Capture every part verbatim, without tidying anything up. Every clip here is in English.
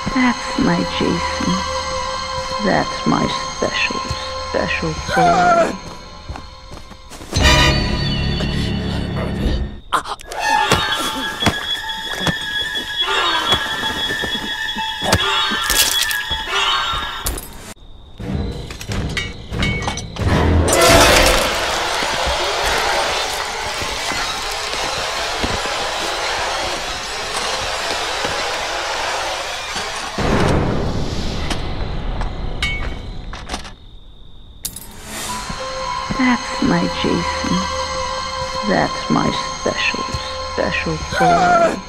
That's my Jason. That's my special, special boy. That's my Jason. That's my special, special boy.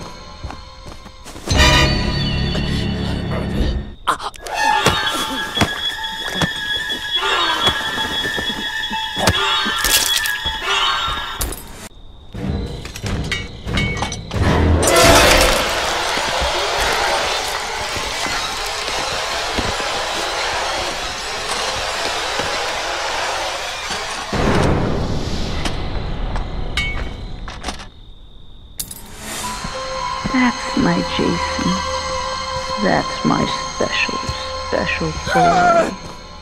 That's my Jason. That's my special, special boy.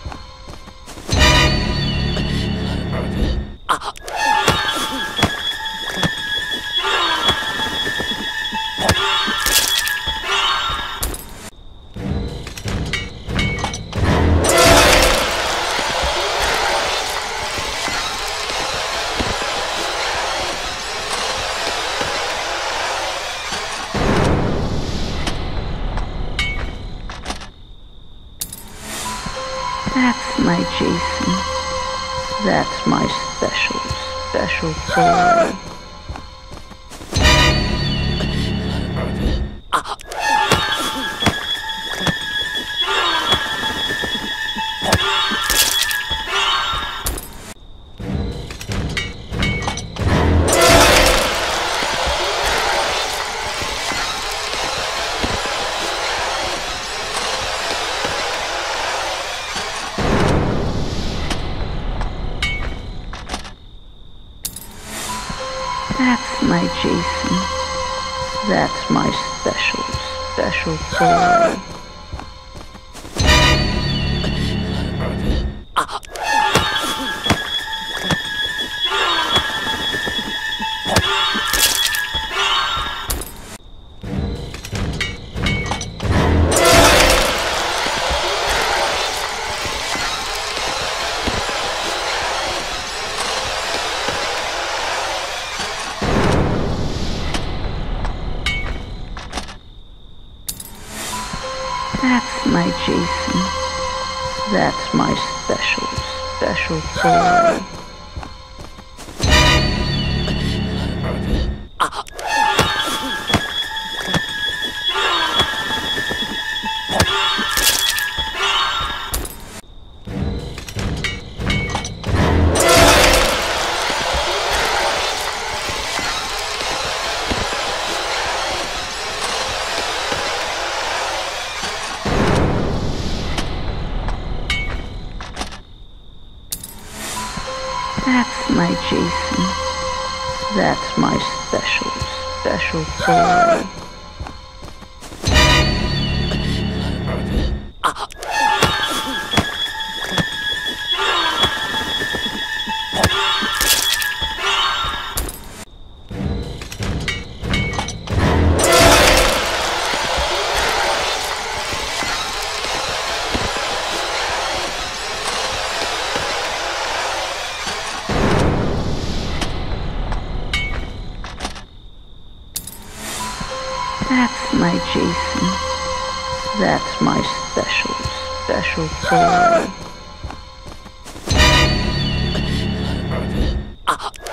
That's my Jason. That's my special, special boy. That's my Jason. That's my special, special boy. That's my Jason. That's my special, special boy. That's my Jason. That's my special, special boy. That's my Jason. That's my special, special boy.